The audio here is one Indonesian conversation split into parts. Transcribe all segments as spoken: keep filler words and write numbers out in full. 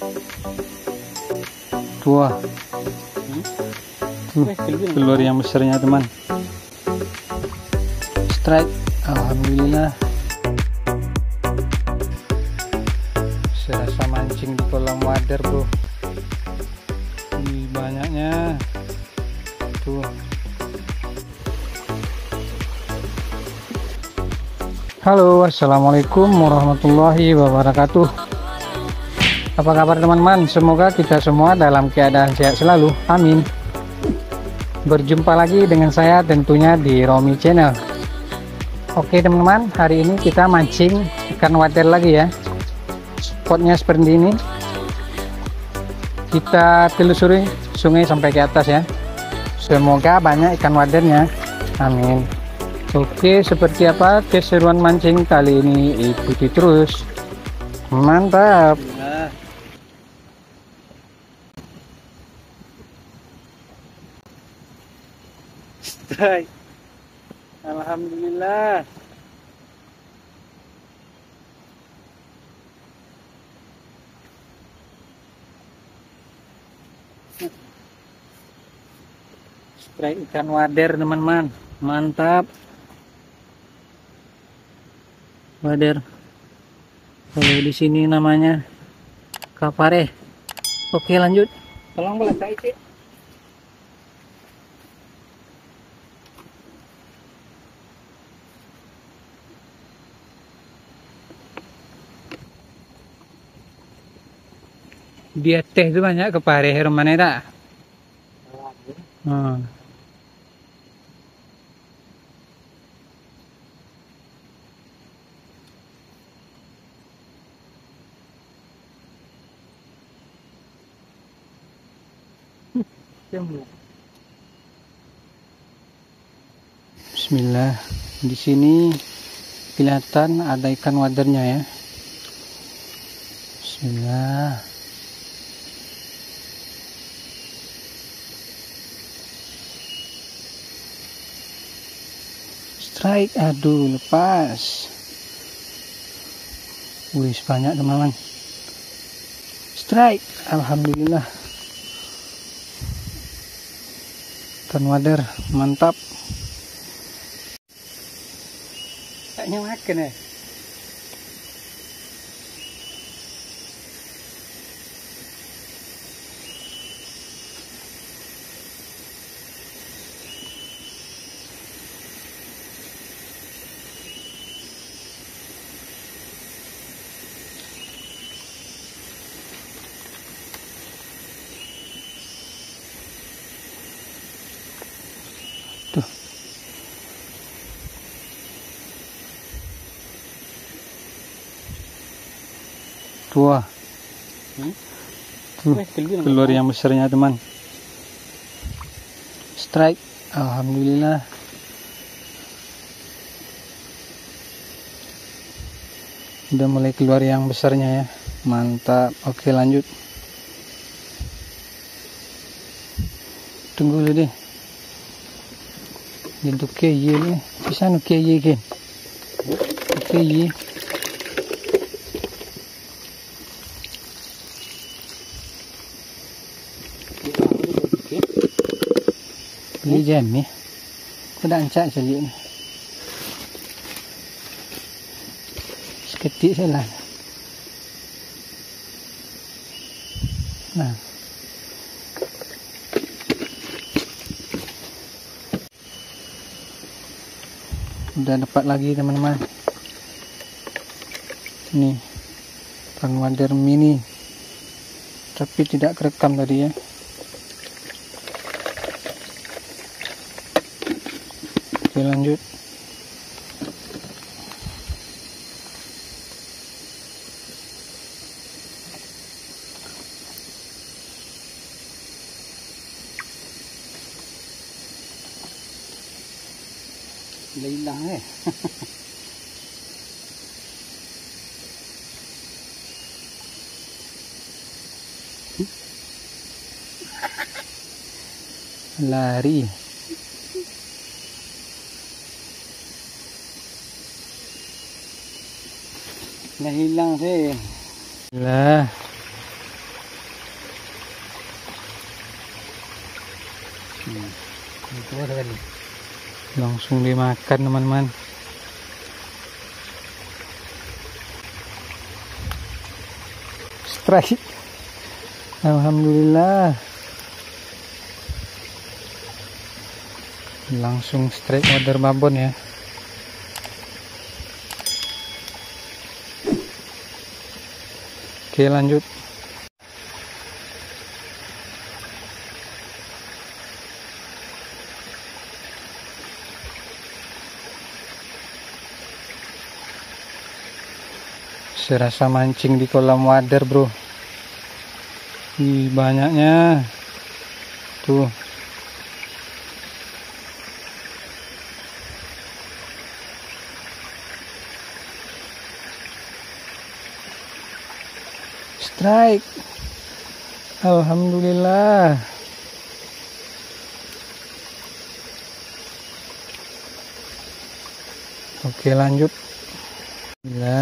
Dua. Tuh, telur yang besarnya teman. Strike. Alhamdulillah. Serasa mancing di kolam wader bro. Ini banyaknya. Tuh. Halo, assalamualaikum warahmatullahi wabarakatuh. Apa kabar teman-teman? Semoga kita semua dalam keadaan sehat selalu. Amin. Berjumpa lagi dengan saya tentunya di Romi Channel. Oke teman-teman, hari ini kita mancing ikan wader lagi ya. Spotnya seperti ini. Kita telusuri sungai sampai ke atas ya. Semoga banyak ikan wadernya. Amin. Oke, seperti apa keseruan mancing kali ini? Ikuti terus. Mantap. Strike. Alhamdulillah. Strike ikan wader teman-teman. Mantap. Wader. Kalau di sini namanya kapare. Oke, lanjut. Tolong boleh saya cek. Dia teh itu banyak kepare hermane tak? Hmm. Bismillah. Di sini kelihatan ada ikan wadernya ya. Bismillah. Strike, aduh lepas. Wih, banyak teman-teman. Strike, alhamdulillah. Ikan wader, mantap. Kayaknya makan ya. Tuh. Dua. Hmm? Tuh, telur yang besarnya teman. Strike. Alhamdulillah. Udah mulai keluar yang besarnya ya. Mantap. Oke, lanjut. Tunggu dulu deh. Untuk kaya ni, bisa nak kaya kan? Kaya. Ini jam ni, aku dah ancak sekali ni. Seketik salah. Nah. Udah dapat lagi teman-teman. Ini ikan wader mini, tapi tidak kerekam tadi ya. Oke, lanjut. Hilang eh. Lari. Dah hilang sih. Lah. Hmm. Itu ada kan? Langsung dimakan teman-teman. Strike. Alhamdulillah. Langsung strike water babon ya. Oke, lanjut. Serasa mancing di kolam wader, bro. Ih, banyaknya tuh. Strike. Alhamdulillah. Oke, lanjut. Ya.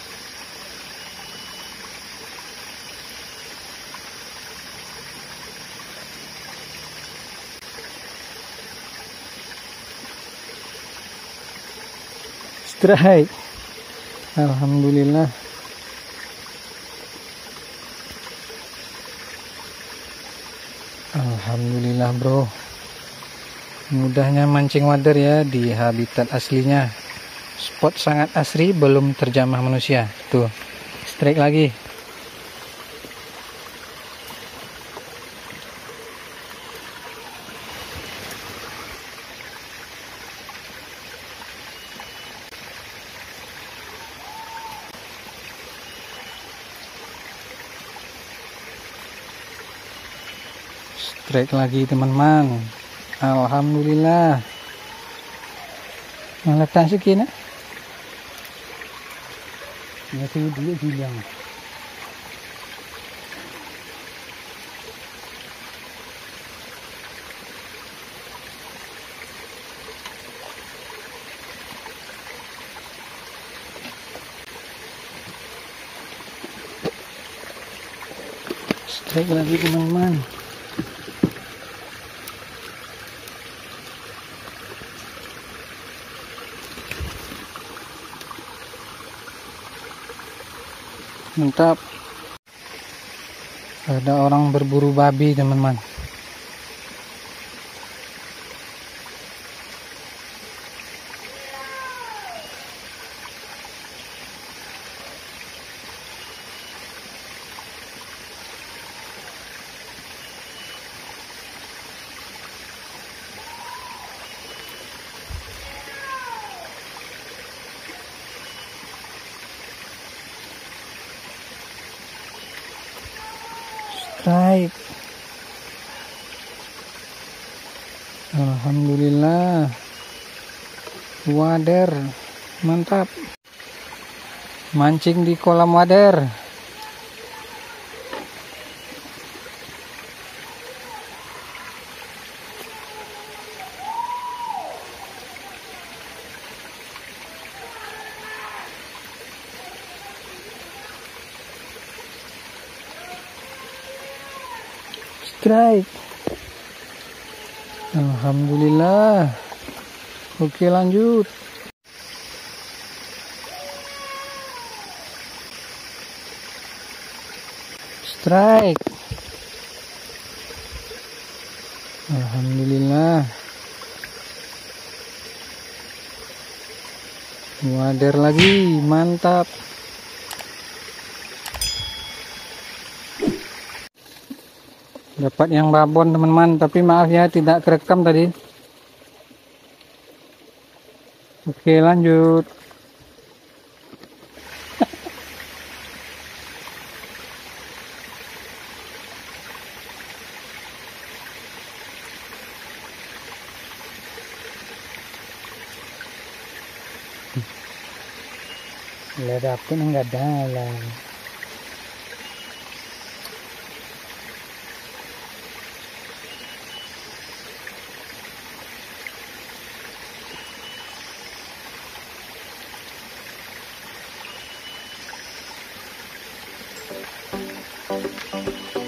Strike. Alhamdulillah. Alhamdulillah, bro. Mudahnya mancing wader ya di habitat aslinya. Spot sangat asri, belum terjamah manusia. Tuh, strike lagi. Strike lagi teman-teman. Alhamdulillah. Meletak sekian. Ya sih dia bilang. Strike lagi teman-teman. Mantap. Ada orang berburu babi teman-teman. Strike. Alhamdulillah. Wader. Mantap. Mancing di kolam wader. Strike. Alhamdulillah. Oke, lanjut. Strike. Alhamdulillah. Wader lagi, mantap. Dapat yang babon teman-teman, tapi maaf ya tidak kerekam tadi. Oke, lanjut. Ledap pun enggak dalam. Thank you.